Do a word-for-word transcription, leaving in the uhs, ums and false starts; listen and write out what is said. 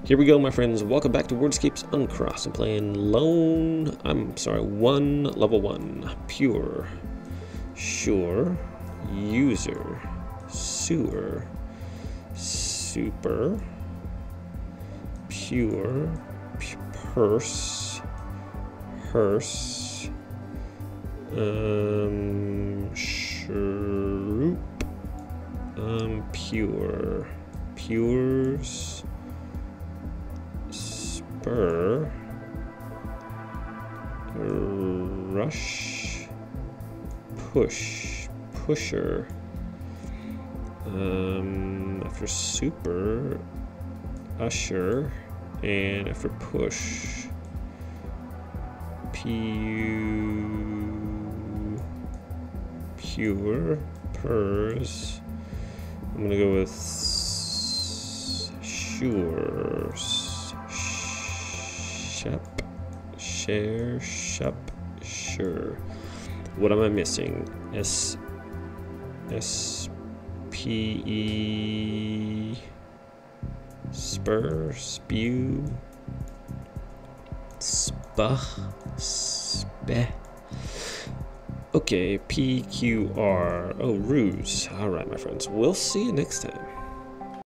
Here we go, my friends. Welcome back to WORDSCAPES Uncrossed. I'm playing Lone, I'm sorry, one, level one. Pure, sure, user, sewer, super, pure, purse, hearse, um, shroop, um, pure, pures, spur, rush, push, pusher, um, after super, usher, and after push, pew, pure, purrs. I'm gonna go with sure, shep, share, shep, sure. What am I missing? S, S, P, E, spur, spew, spa, spe. Okay, P, Q, R. Oh, ruse. All right, my friends. We'll see you next time.